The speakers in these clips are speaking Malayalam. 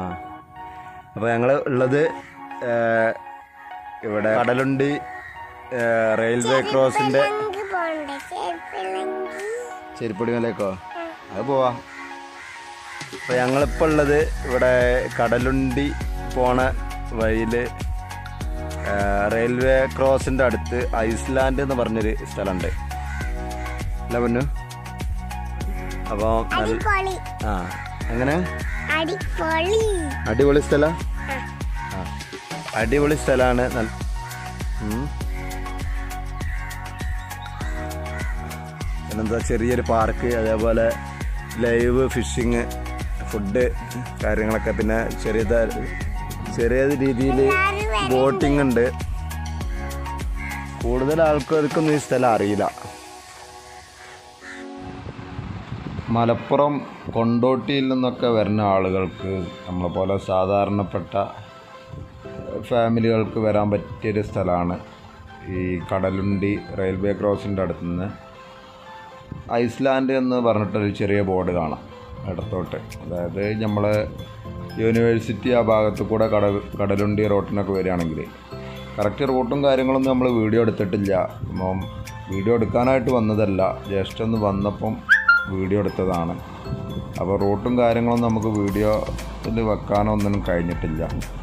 അപ്പോൾ ഞങ്ങൾ ഉള്ളത് ഇവിടെ കടലുണ്ടി റെയിൽവേ ക്രോസിൻ്റെ ചെരുപ്പടി മലക്കോ അത് പോവാ. അപ്പോൾ ഞങ്ങളിപ്പോൾ ഉള്ളത് ഇവിടെ കടലുണ്ടി പോണ വഴിയിൽ റെയിൽവേ ക്രോസിൻ്റെ അടുത്ത് ഐസ്ലാൻഡ് എന്ന് പറഞ്ഞൊരു സ്ഥലമുണ്ട് അല്ല പൊന്നു. അപ്പോൾ എങ്ങനെ അടിപൊളി സ്ഥലം, അടിപൊളി സ്ഥലമാണ്. പിന്നെന്താ ചെറിയൊരു പാർക്ക്, അതേപോലെ ലൈവ് ഫിഷിങ്, ഫുഡ് കാര്യങ്ങളൊക്കെ, പിന്നെ ചെറിയ രീതിയിൽ ബോട്ടിംഗ് ഉണ്ട്. കൂടുതൽ ആൾക്കാർക്കൊന്നും ഈ സ്ഥലം അറിയില്ല. മലപ്പുറം കൊണ്ടോട്ടിയിൽ നിന്നൊക്കെ വരുന്ന ആളുകൾക്ക് നമ്മളെ പോലെ സാധാരണപ്പെട്ട ഫാമിലികൾക്ക് വരാൻ പറ്റിയൊരു സ്ഥലമാണ് ഈ കടലുണ്ടി റെയിൽവേ ക്രോസിൻ്റെ അടുത്ത് നിന്ന് ഐസ്ലാൻഡ് എന്ന് പറഞ്ഞിട്ടൊരു ചെറിയ ബോർഡ് കാണാം ഇടത്തോട്ട്. അതായത് നമ്മൾ യൂണിവേഴ്സിറ്റി ആ ഭാഗത്ത് കൂടെ കടലുണ്ടി റോട്ടിനൊക്കെ വരികയാണെങ്കിൽ കറക്റ്റ് റൂട്ടും കാര്യങ്ങളൊന്നും നമ്മൾ വീഡിയോ എടുത്തിട്ടില്ല. അപ്പം വീഡിയോ എടുക്കാനായിട്ട് വന്നതല്ല, ജസ്റ്റ് ഒന്ന് വന്നപ്പം വീഡിയോ എടുത്തതാണ്. അപ്പോൾ റൂട്ടും കാര്യങ്ങളൊന്നും നമുക്ക് വീഡിയോയിൽ വെക്കാനോ ഒന്നും കഴിഞ്ഞിട്ടില്ല.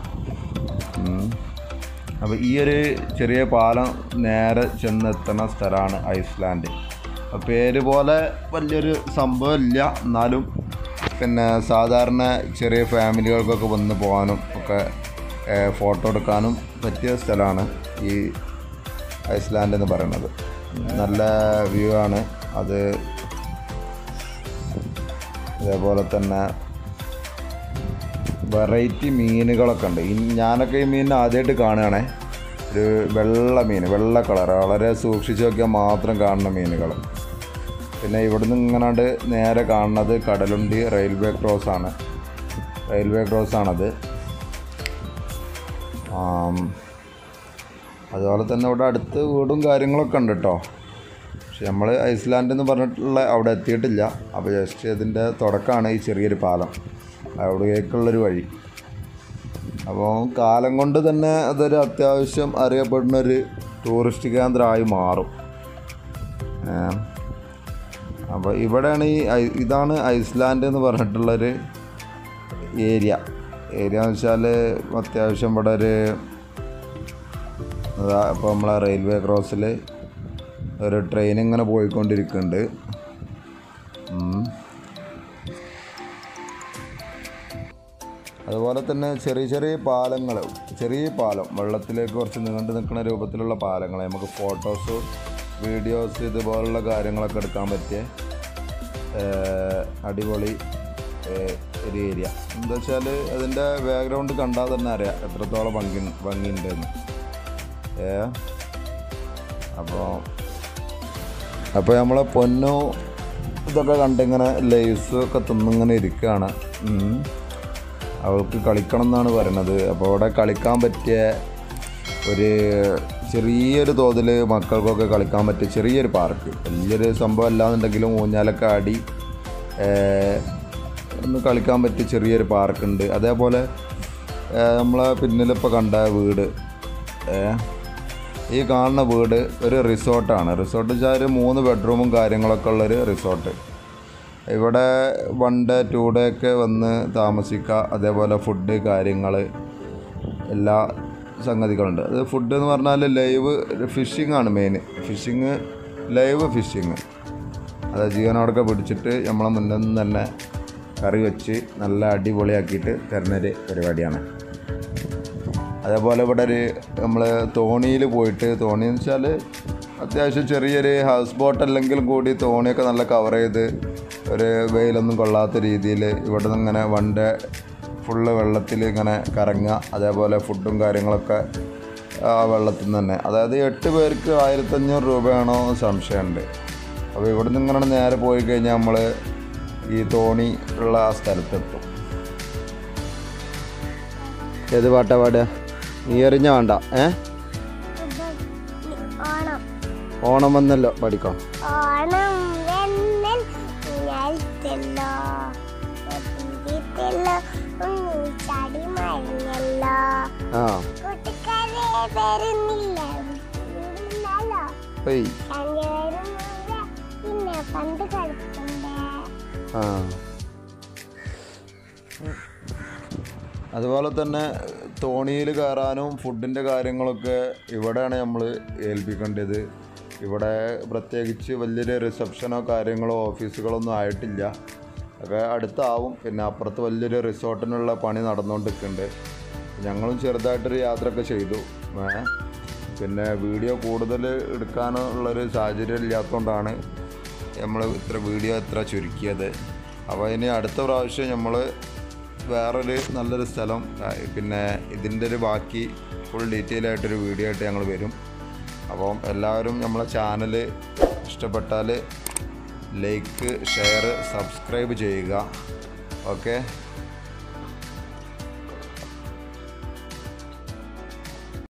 അപ്പോൾ ഈ ഒരു ചെറിയ പാലം നേരെ ചെന്നെത്തുന്ന സ്ഥലമാണ് ഐസ്ലാൻഡ്. പേര് പോലെ വലിയൊരു സംഭവമില്ല, എന്നാലും പിന്നെ സാധാരണ ചെറിയ ഫാമിലികൾക്കൊക്കെ വന്ന് പോകാനും ഒക്കെ ഫോട്ടോ എടുക്കാനും പറ്റിയ സ്ഥലമാണ് ഈ ഐസ്ലാൻഡ് എന്ന് പറയുന്നത്. നല്ല വ്യൂ ആണ് അത്. അതേപോലെ തന്നെ വെറൈറ്റി മീനുകളൊക്കെ ഉണ്ട്. ഞാനൊക്കെ ഈ മീൻ ആദ്യമായിട്ട് കാണുകയാണേ. ഒരു വെള്ള മീൻ, വെള്ള കളർ, വളരെ സൂക്ഷിച്ച് നോക്കിയാൽ മാത്രം കാണുന്ന മീനുകൾ. പിന്നെ ഇവിടുന്ന് ഇങ്ങനാണ്ട് നേരെ കാണുന്നത് കടലുണ്ടി റെയിൽവേ ക്രോസാണത്. അതുപോലെ തന്നെ ഇവിടെ അടുത്ത് വീടും കാര്യങ്ങളൊക്കെ ഉണ്ട് കേട്ടോ. പക്ഷെ നമ്മൾ ഐസ്ലാൻഡ് എന്ന് പറഞ്ഞിട്ടുള്ള അവിടെ എത്തിയിട്ടില്ല. അപ്പോൾ ജസ്റ്റ് ഇതിൻ്റെ തുടക്കമാണ് ഈ ചെറിയൊരു പാലം, അവിടേക്കുള്ളൊരു വഴി. അപ്പോൾ കാലം കൊണ്ട് തന്നെ അതൊരു അത്യാവശ്യം അറിയപ്പെടുന്നൊരു ടൂറിസ്റ്റ് കേന്ദ്രമായി മാറും. അപ്പോൾ ഇവിടെയാണ് ഇതാണ് ഐസ്ലാൻഡ് എന്ന് പറഞ്ഞിട്ടുള്ളൊരു ഏരിയ എന്ന് വെച്ചാൽ അത്യാവശ്യം ഇവിടെ ഒരു ഇപ്പോൾ നമ്മളെ റെയിൽവേ ക്രോസിൽ ഒരു ട്രെയിൻ ഇങ്ങനെ പോയിക്കൊണ്ടിരിക്കുന്നുണ്ട്. അതുപോലെ തന്നെ ചെറിയ പാലങ്ങൾ, ചെറിയ പാലം വെള്ളത്തിലേക്ക് കുറച്ച് നീണ്ടു നിൽക്കുന്ന രൂപത്തിലുള്ള പാലങ്ങൾ, നമുക്ക് ഫോട്ടോസ് വീഡിയോസ് ഇതുപോലുള്ള കാര്യങ്ങളൊക്കെ എടുക്കാൻ പറ്റിയ അടിപൊളി ഒരു ഏരിയ. എന്താ വെച്ചാൽ അതിൻ്റെ ബാക്ക്ഗ്രൗണ്ട് കണ്ടാൽ തന്നെ അറിയാം എത്രത്തോളം ഭംഗിയുണ്ടെന്ന്. അപ്പോൾ നമ്മളെ പൊന്നു ഇതൊക്കെ കണ്ടിങ്ങനെ ലൈവ്സൊക്കെ തിന്നിങ്ങനെ ഇരിക്കുകയാണ്. അവൾക്ക് കളിക്കണം എന്നാണ് പറയണത്. അപ്പോൾ അവിടെ കളിക്കാൻ പറ്റിയ ഒരു ചെറിയൊരു തോതിൽ മക്കൾക്കൊക്കെ കളിക്കാൻ പറ്റിയ ചെറിയൊരു പാർക്ക്, വലിയൊരു സംഭവം അല്ലാന്നുണ്ടെങ്കിലും ഊഞ്ഞാലൊക്കെ ആടി ഒന്ന് കളിക്കാൻ പറ്റിയ ചെറിയൊരു പാർക്കുണ്ട്. അതേപോലെ നമ്മളെ പിന്നിലിപ്പോൾ കണ്ട വീട്, ഈ കാണുന്ന വീട് ഒരു റിസോർട്ടാണ്. റിസോർട്ട് വെച്ചാൽ ഒരു 3 ബെഡ്റൂമും കാര്യങ്ങളൊക്കെ ഉള്ളൊരു റിസോർട്ട്. ഇവിടെ 1 ഡേ 2 ഡേ ഒക്കെ വന്ന് താമസിക്കുക. അതേപോലെ ഫുഡ് കാര്യങ്ങൾ എല്ലാ സംഗതികളുണ്ട്. അത് ഫുഡ് എന്ന് പറഞ്ഞാൽ ലൈവ് ഫിഷിംഗ് ആണ് മെയിൻ. ലൈവ് ഫിഷിങ്, അതായത് ജീവനോടൊക്കെ പിടിച്ചിട്ട് നമ്മളെ മുന്നിൽ നിന്ന് തന്നെ കറി വെച്ച് നല്ല അടിപൊളിയാക്കിയിട്ട് തരുന്നൊരു പരിപാടിയാണ്. അതേപോലെ ഇവിടെ നമ്മൾ തോണിയിൽ പോയിട്ട്, തോണി എന്ന് വെച്ചാൽ അത്യാവശ്യം ചെറിയൊരു ഹൗസ് ബോട്ട് അല്ലെങ്കിലും കൂടി തോണിയൊക്കെ നല്ല കവർ ചെയ്ത് ഒരു വെയിലൊന്നും കൊള്ളാത്ത രീതിയിൽ ഇവിടെ നിന്ന് ഇങ്ങനെ 1 ഡേ ഫുള്ള് വെള്ളത്തിൽ ഇങ്ങനെ കറങ്ങുക. അതേപോലെ ഫുഡും കാര്യങ്ങളൊക്കെ ആ വെള്ളത്തിൽ നിന്ന് തന്നെ. അതായത് 8 പേർക്ക് 1500 രൂപയാണോ സംശയമുണ്ട്. അപ്പോൾ ഇവിടെ നിന്ന് ഇങ്ങനെ നേരെ പോയി കഴിഞ്ഞാൽ നമ്മൾ ഈ തോണി ഉള്ള ആ സ്ഥലത്തെത്തും. ഏത് പാട്ടാ പാടുക? നീ എറിഞ്ഞ വേണ്ട. ഓണം വന്നല്ലോ, പഠിക്കോ. ആ അതുപോലെ തന്നെ തോണിയിൽ കയറാനും ഫുഡിൻ്റെ കാര്യങ്ങളൊക്കെ ഇവിടെയാണ് നമ്മൾ ഏൽപ്പിക്കേണ്ടത്. ഇവിടെ പ്രത്യേകിച്ച് വലിയൊരു റിസപ്ഷനോ കാര്യങ്ങളോ ഓഫീസുകളൊന്നും ആയിട്ടില്ല, ഒക്കെ അടുത്താവും. പിന്നെ അപ്പുറത്ത് വലിയൊരു റിസോർട്ടിനുള്ള പണി നടന്നുകൊണ്ടിരിക്കുന്നുണ്ട്. ഞങ്ങളും ചെറുതായിട്ടൊരു യാത്രയൊക്കെ ചെയ്തു. പിന്നെ വീഡിയോ കൂടുതൽ എടുക്കാനുള്ളൊരു സാഹചര്യം ഇല്ലാത്തതുകൊണ്ടാണ് നമ്മൾ വീഡിയോ ഇത്ര ചുരുക്കിയത്. അപ്പോൾ ഇനി അടുത്ത പ്രാവശ്യം നമ്മൾ വേറൊരു നല്ലൊരു സ്ഥലം, പിന്നെ ഇതിൻ്റെ ഒരു ബാക്കി ഫുൾ ഡീറ്റെയിൽ ആയിട്ടൊരു വീഡിയോ ആയിട്ട് ഞങ്ങൾ വരും. അപ്പം എല്ലാവരും നമ്മളെ ചാനൽ ഇഷ്ടപ്പെട്ടാൽ ലൈക്ക്, ഷെയർ, സബ്സ്ക്രൈബ് ചെയ്യുക. ഓക്കെ.